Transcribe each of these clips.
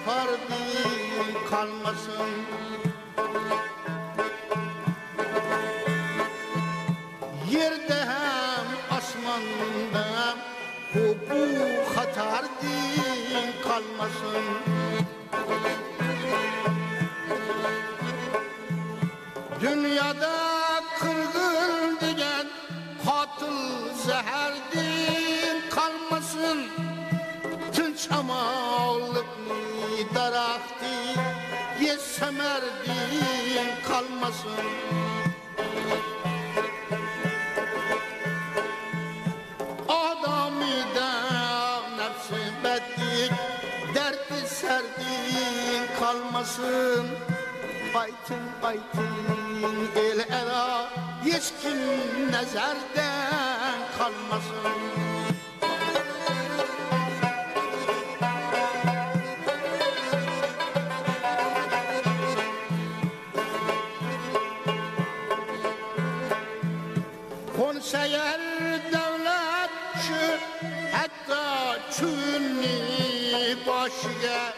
yapardın kalmasın. Yerde hem asmanda bu hatardın kalmasın. Dünyada kırgın diyen hatıl zeherdin kalmasın. Tınç amallık mı daraktı yesemerdin kalmasın. Adamı da nefsi bettik derdi serdin kalmasın. Aytın aytın el era hiç kim nezerden kalmasın. Konseyer devlet şu hatta çünni başıya.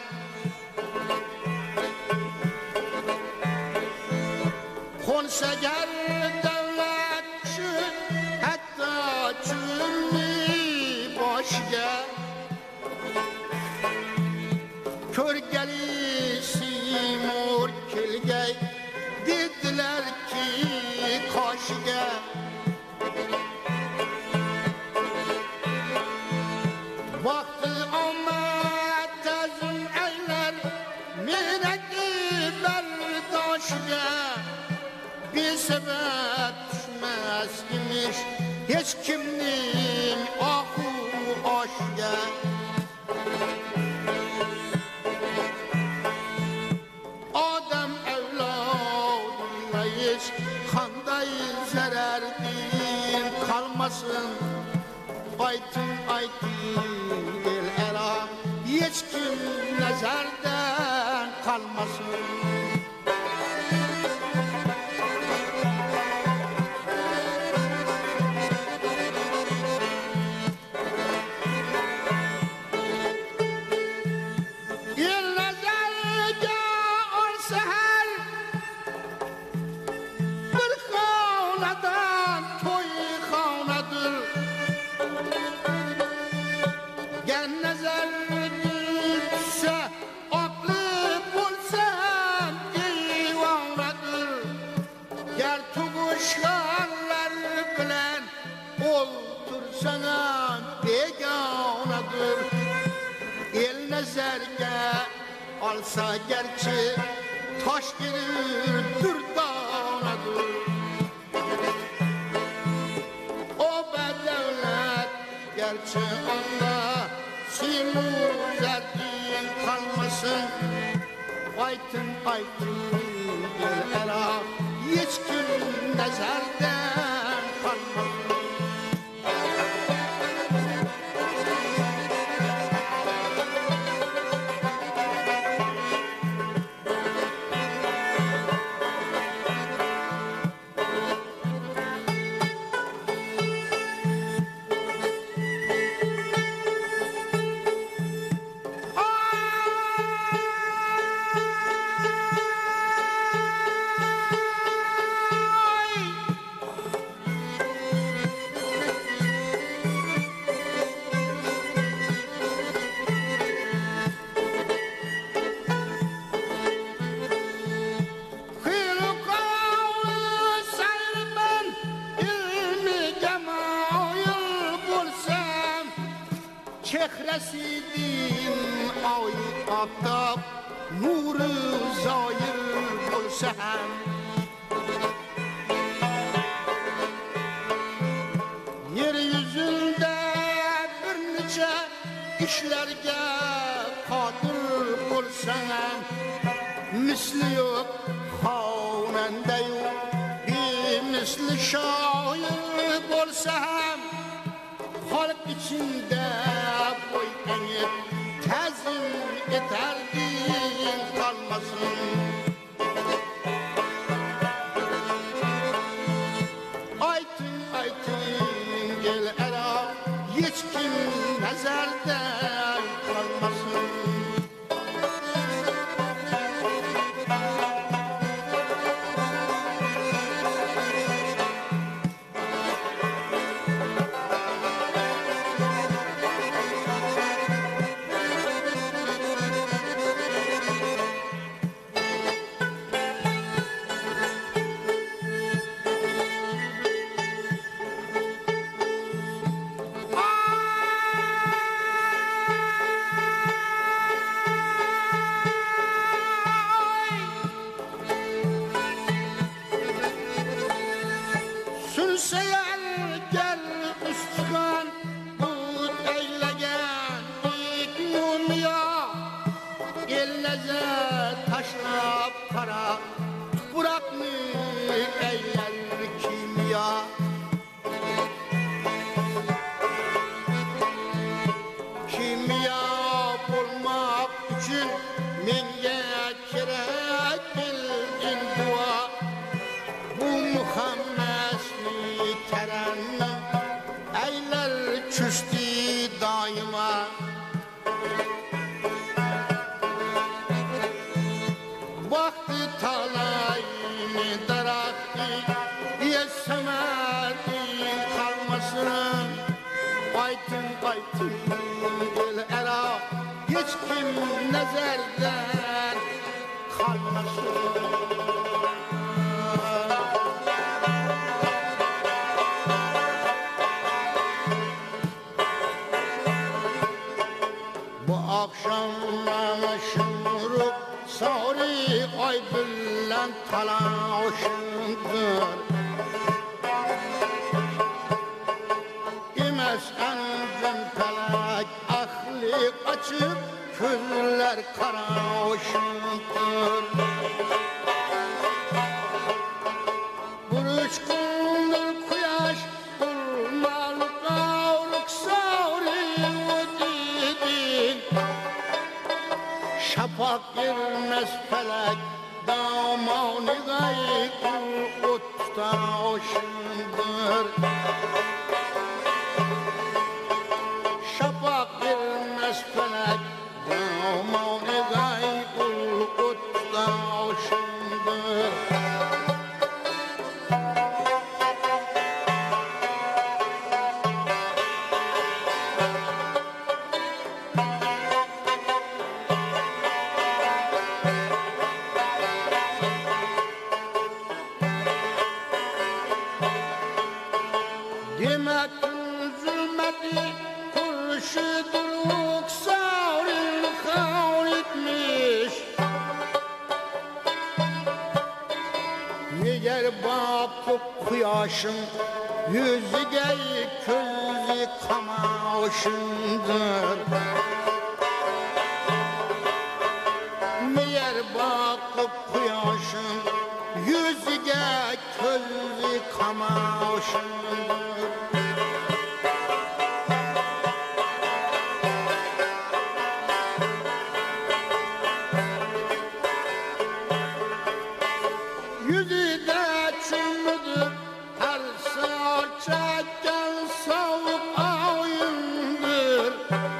Konseyer devlet şu hatta çünni başıya. Kör gelisi mor kelgey dediler ki kaşıya. Vakti Ahmet tezim eyler mineti berdaşıya. Bir sebep düşmez imiş hiç kimnin ahu aşıya. Adem evladına hiç kanday zarardin kalmasın. Aytın aytın el era hiç kim nazardan kalmasın. El nazarga olsa her bir kavnadan toy kavnadır. Gen nazar düşse aklı bulsan eyvallah. Ger tuguşlarlar bilen oltursana beganadır. El nazarga alsa gerçi taş gelir dürdanadır. O bedevlet gerçi Allah simuzeddin kalmasın. Aytın aytın el era hiç kim nezerden kalmasın. Çehresidin ay aftab nuru zahir olsa hem. Yeryüzünde bir nice işlerge kadir olsa hem. Misli yok havnende yok bir misli şair olsa hem. Halk içinde boy eğip tezim eterdin kalmasın. Aytın aytın gel era hiç kim nezerden kalmasın. Hüseyin gel üstükan Bud eylegen ilk mumya Elneze taşlap kara Bırakmı eyler kimya Kimya bulmak için Menge kerek bildin dua Bu Muhammed'li terenni Eyler çüstü daima Vakti talayını daraktı Yesemedi kalmasın Aytın aytın el era Hiç kim nezerden kalmasın Bu akşam şımırıp Sari ay bilen talaşındır İmez enzim felek Ahli açıp Küller karaşındır Buruç kundur kuyaş Bulmalı kavruk Sari ödedin Şafak girmez felek Damanı gayet Utta oşundur Şafak girmez felek Damanı gayet Utta oşundur Demek zulmeti kurşuduruk Savril kavretmiş Niger bakıp kuyaşın Yüzüge közü kamaşındır Niger bakıp kuyaşın Yüzüge közü kamaşındır Yüzü de çümüdür her saat çekken soğuk ayındır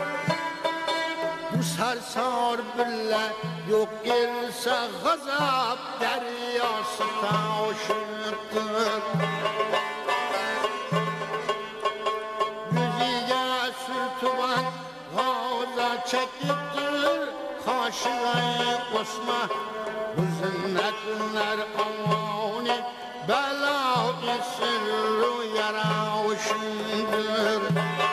Bu sarsar bile yok girse gazap deryası taşıttır Yüzüge sürtüven gaza çekiptir Kaşığı osma Bu zinnetler avani Bela-i sırrı yaravuşundur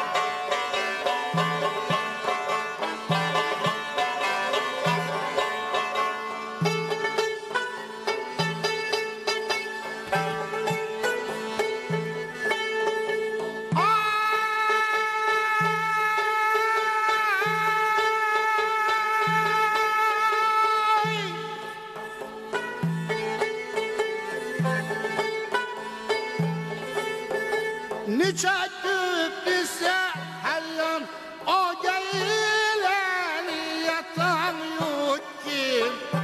Nice ise her yan o gelen yatan yok ki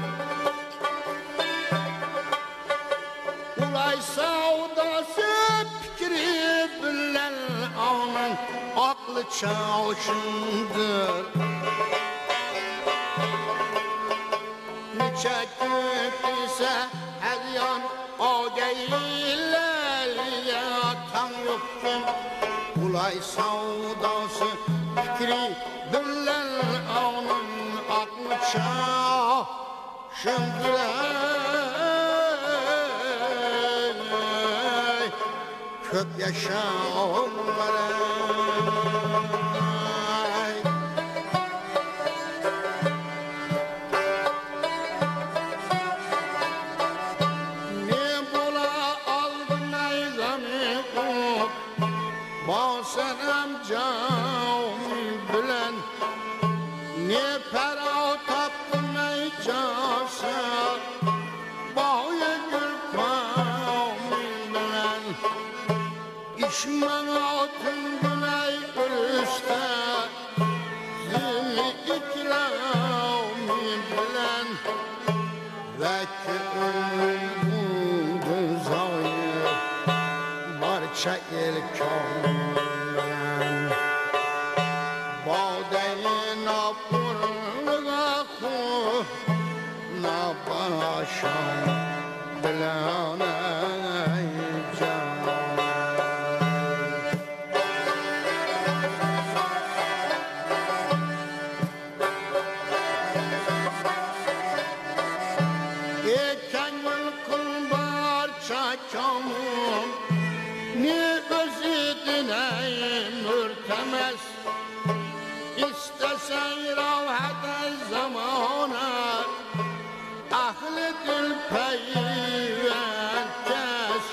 Ulay savdası fikri bilen onun aklı çavuşundur Nice ise her yan o gelen yatan yok ki Ulay savdası fikri bilen onun aklı çavuşundur Kök yaşamlara ve ki ömrüm zayıf barça ilkamdan badeyin apurluğa ku na başam bilane can çakamım ne gözüdüne mürtemez İstesen rahat zamana ahli dil peyven kes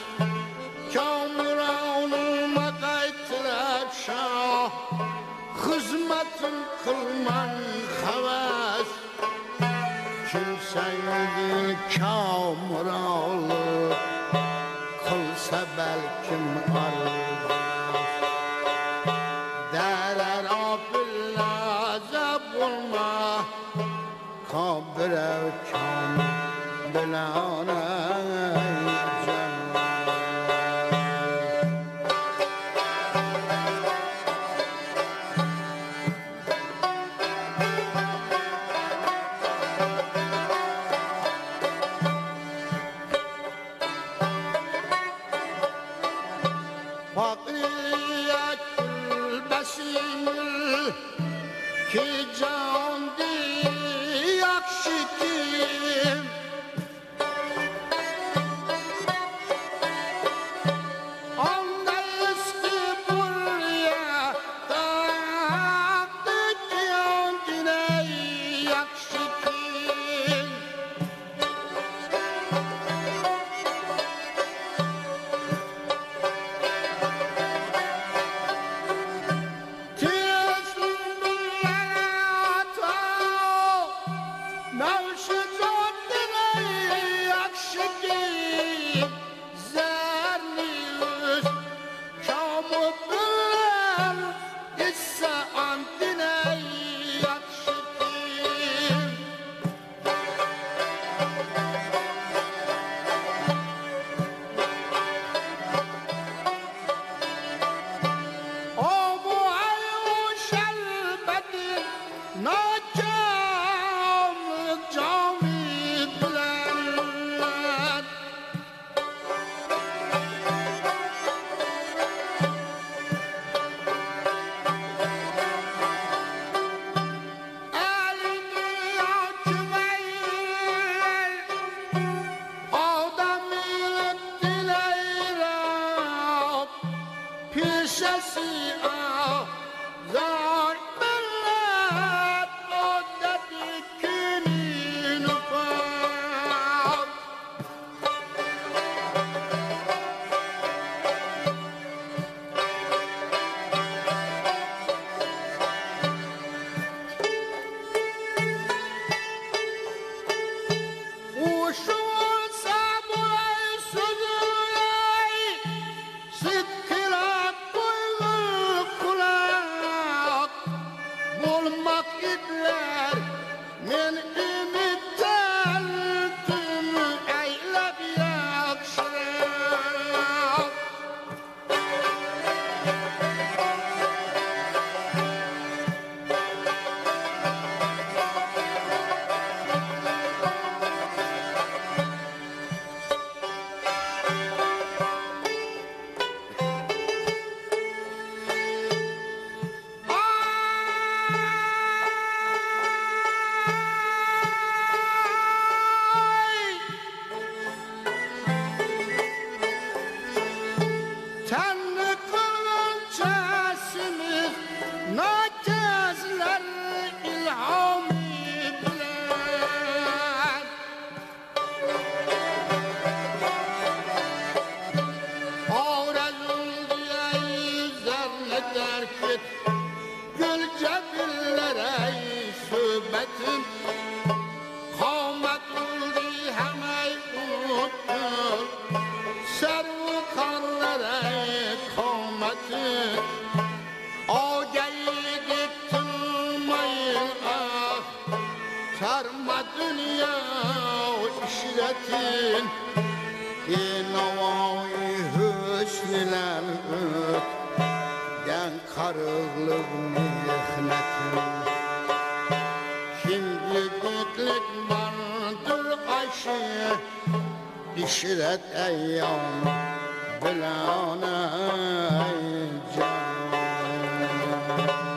Kamuranıma kaytırar şah hizmetin kılman havas Kimseyi kamuralı kılsa belkim arız Derer abillaze bulma kabire kam bilane ki can diyak şikim andayız ki buraya taktı can diyak şikim sarma dünya mihnetin İnavai hüsnüler den karıglık mihnetin Şimdi gitlik vardır ayşe İşret eyyam bilane can